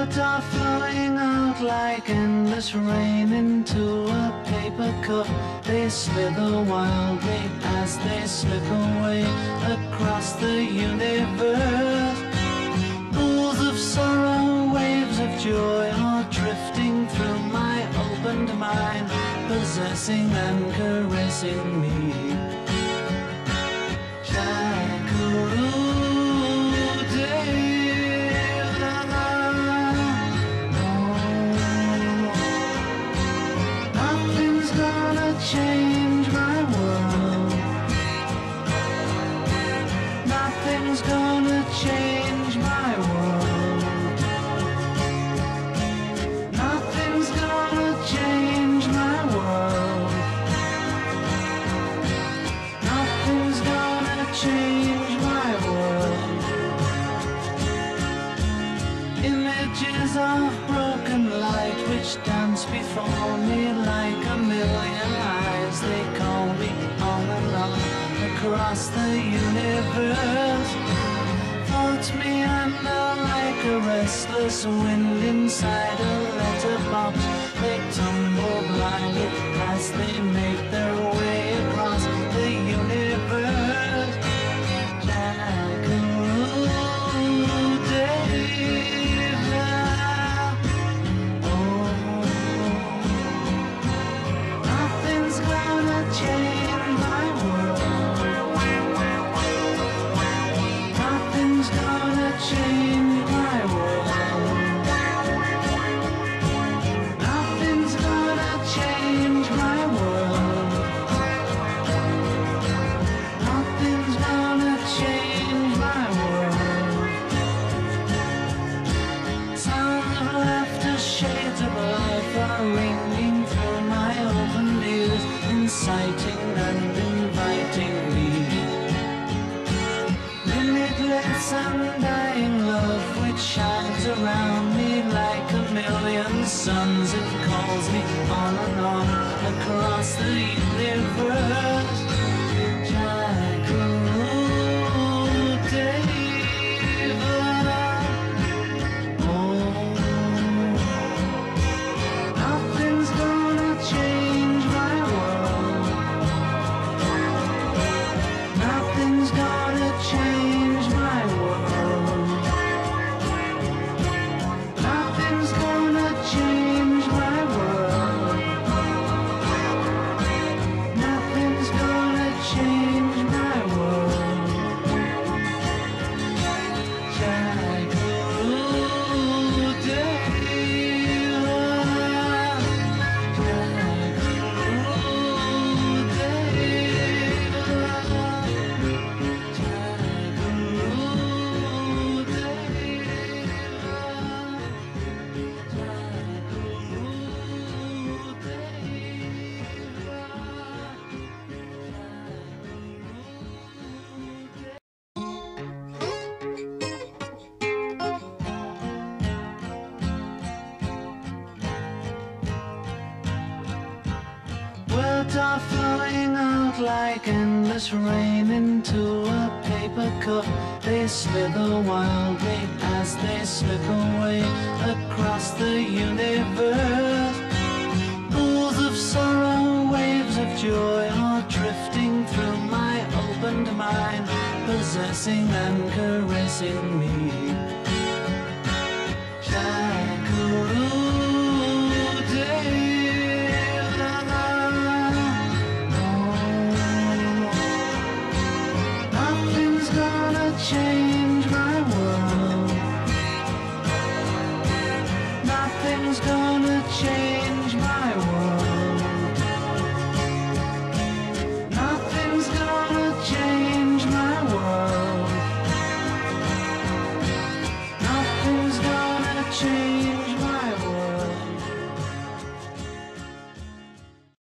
Words are flowing out like endless rain into a paper cup. They slither wildly as they slip away across the universe. Pools of sorrow, waves of joy are drifting through my opened mind, possessing and caressing me. Change my world. Nothing's gonna change my world. Nothing's gonna change my world. Nothing's gonna change my world. Images of broken light which dance before me like a million eyes. They call me on and on across the universe. Floats me under like a restless wind inside a letterbox. They tumble blindly as they make their way across the universe. Jackaroo David. Nothing's gonna change my world. Nothing's gonna change my world. Nothing's gonna change my world. Nothing's gonna change my world. Sounds of laughter, shades of life are ringing through my open ears, inciting and inviting me. Limitless undying love which shines around me like a million suns. It calls me on and on across the universe. Jackaroo David. Nothing's gonna change my world. Nothing's gonna change my world. Nothing's gonna change my world. Nothing's gonna change my world. Jackaroo David. Words are flowing out like endless rain into a paper cup. They slither wildly as they slip away across the universe. Pools of sorrow, waves of joy are drifting through my opened mind, possessing and caressing me. Jackaroo David. Nothing's gonna change my world. Nothing's gonna change